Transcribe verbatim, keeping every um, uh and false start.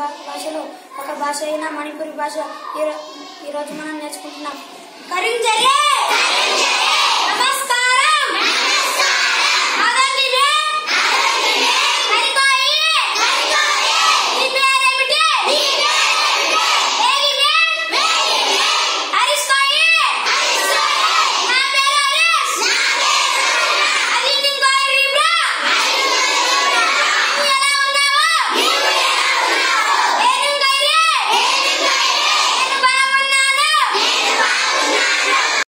భాషలో ఒక భాష అయిన మణిపురి భాష ఈ రోజు మనం నేర్చుకుంటున్నాం. కరింజరే